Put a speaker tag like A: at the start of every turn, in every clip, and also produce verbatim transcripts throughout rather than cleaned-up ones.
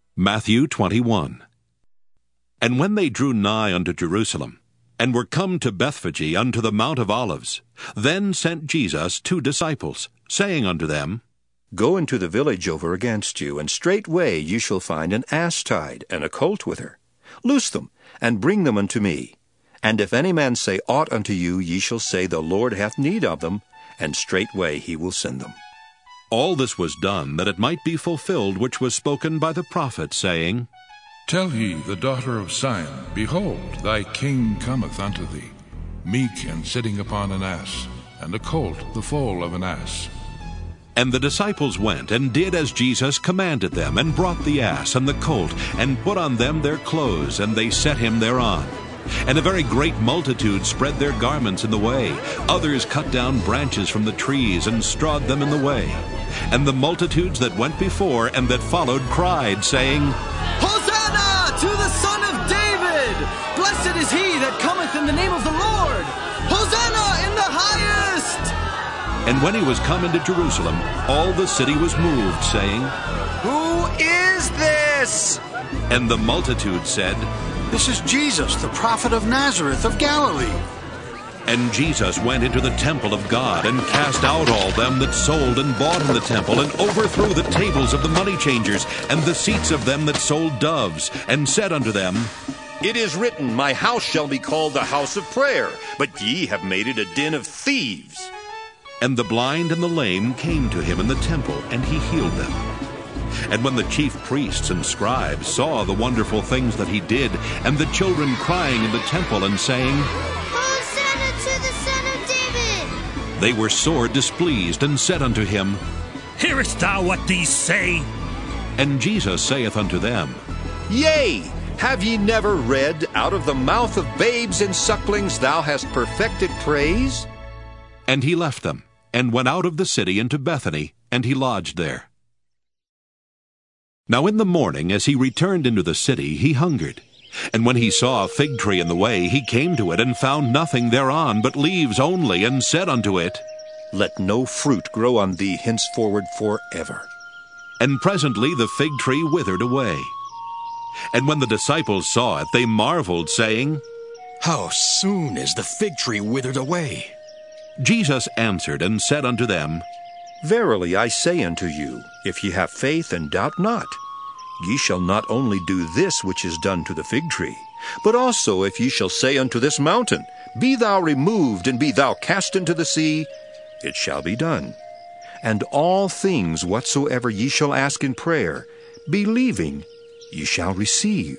A: Matthew twenty-one. And when they drew nigh unto Jerusalem, and were come to Bethphage unto the Mount of Olives, then sent Jesus two disciples, saying unto them,
B: Go into the village over against you, and straightway ye shall find an ass tied, and a colt with her. Loose them, and bring them unto me. And if any man say aught unto you, ye shall say, The Lord hath need of them, and straightway he will send them.
A: All this was done, that it might be fulfilled which was spoken by the prophet, saying,
C: Tell ye the daughter of Sion, Behold, thy king cometh unto thee, meek and sitting upon an ass, and a colt the foal of an ass.
A: And the disciples went, and did as Jesus commanded them, and brought the ass and the colt, and put on them their clothes, and they set him thereon. And a very great multitude spread their garments in the way. Others cut down branches from the trees, and strawed them in the way. And the multitudes that went before and that followed cried, saying,
D: Hosanna to the Son of David! Blessed is he that cometh in the name of the Lord! Hosanna in the highest!
A: And when he was come into Jerusalem, all the city was moved, saying,
E: Who is this?
A: And the multitude said,
F: This is Jesus, the prophet of Nazareth of Galilee.
A: And Jesus went into the temple of God, and cast out all them that sold and bought in the temple, and overthrew the tables of the money changers, and the seats of them that sold doves, and said unto them,
B: It is written, My house shall be called the house of prayer, but ye have made it a den of thieves.
A: And the blind and the lame came to him in the temple, and he healed them. And when the chief priests and scribes saw the wonderful things that he did, and the children crying in the temple and saying,
G: Hosanna to the Son of David!
A: They were sore displeased, and said unto him,
H: Hearest thou what these say?
A: And Jesus saith unto them,
B: Yea, have ye never read, Out of the mouth of babes and sucklings thou hast perfected praise?
A: And he left them, and went out of the city into Bethany, and he lodged there. Now in the morning, as he returned into the city, he hungered. And when he saw a fig tree in the way, he came to it, and found nothing thereon but leaves only, and said unto it,
B: Let no fruit grow on thee henceforward forever.
A: And presently the fig tree withered away. And when the disciples saw it, they marveled, saying,
I: How soon is the fig tree withered away?
A: Jesus answered and said unto them,
B: Verily I say unto you, if ye have faith and doubt not, ye shall not only do this which is done to the fig tree, but also if ye shall say unto this mountain, Be thou removed, and be thou cast into the sea, it shall be done. And all things whatsoever ye shall ask in prayer, believing, ye shall receive.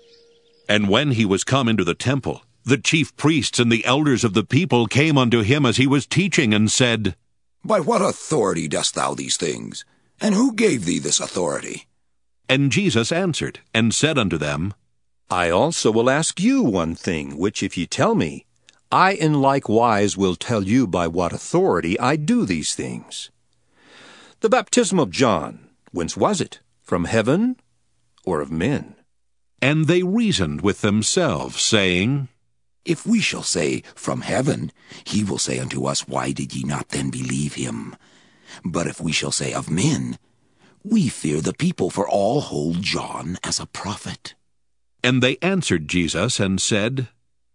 A: And when he was come into the temple, the chief priests and the elders of the people came unto him as he was teaching, and said,
J: By what authority dost thou these things? And who gave thee this authority?
A: And Jesus answered and said unto them,
B: I also will ask you one thing, which if ye tell me, I in like wise will tell you by what authority I do these things. The baptism of John, whence was it? From heaven or of men?
A: And they reasoned with themselves, saying,
J: If we shall say, From heaven, he will say unto us, Why did ye not then believe him? But if we shall say, Of men, we fear the people, for all hold John as a prophet.
A: And they answered Jesus, and said,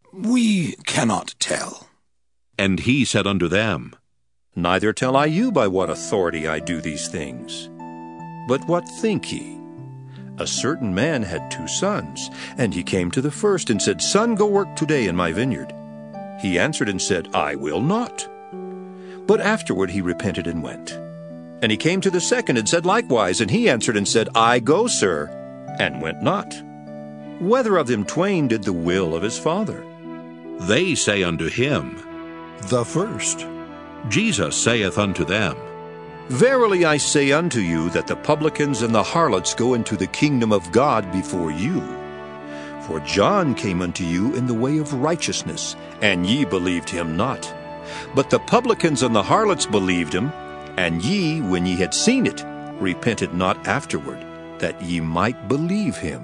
J: We cannot tell.
A: And he said unto them,
B: Neither tell I you by what authority I do these things. But what think ye? A certain man had two sons, and he came to the first, and said, Son, go work today in my vineyard. He answered and said, I will not. But afterward he repented and went. And he came to the second, and said likewise, and he answered and said, I go, sir, and went not. Whether of them twain did the will of his father?
A: They say unto him,
K: The first.
A: Jesus saith unto them,
B: Verily I say unto you, that the publicans and the harlots go into the kingdom of God before you. For John came unto you in the way of righteousness, and ye believed him not. But the publicans and the harlots believed him, and ye, when ye had seen it, repented not afterward, that ye might believe him.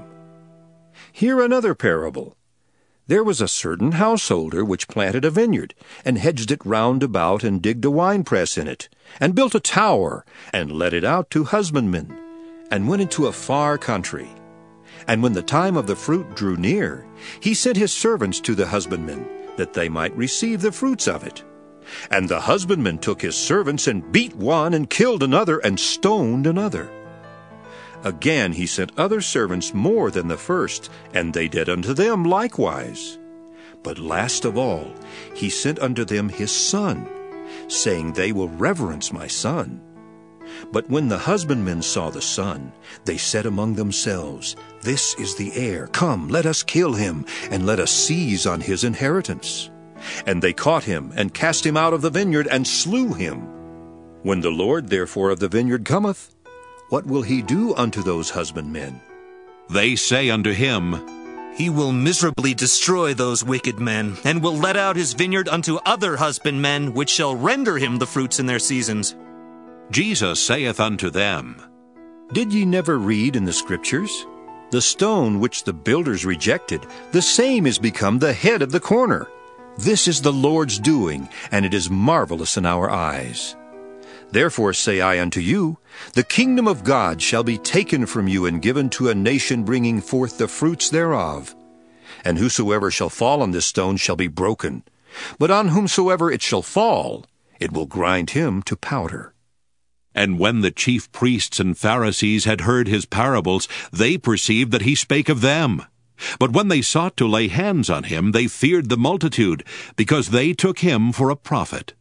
B: Hear another parable. There was a certain householder which planted a vineyard, and hedged it round about, and digged a winepress in it, and built a tower, and let it out to husbandmen, and went into a far country, And when the time of the fruit drew near, he sent his servants to the husbandmen, that they might receive the fruits of it. And the husbandman took his servants, and beat one, and killed another, and stoned another. Again he sent other servants more than the first, and they did unto them likewise. But last of all he sent unto them his son, saying, They will reverence my son. But when the husbandmen saw the son, they said among themselves, This is the heir. Come, let us kill him, and let us seize on his inheritance. And they caught him, and cast him out of the vineyard, and slew him. When the Lord therefore of the vineyard cometh, what will he do unto those husbandmen?
A: They say unto him,
E: He will miserably destroy those wicked men, and will let out his vineyard unto other husbandmen, which shall render him the fruits in their seasons.
A: Jesus saith unto them,
B: Did ye never read in the Scriptures? The stone which the builders rejected, the same is become the head of the corner. This is the Lord's doing, and it is marvelous in our eyes. Therefore say I unto you, the kingdom of God shall be taken from you and given to a nation bringing forth the fruits thereof. And whosoever shall fall on this stone shall be broken, but on whomsoever it shall fall, it will grind him to powder.
A: And when the chief priests and Pharisees had heard his parables, they perceived that he spake of them. But when they sought to lay hands on him, they feared the multitude, because they took him for a prophet.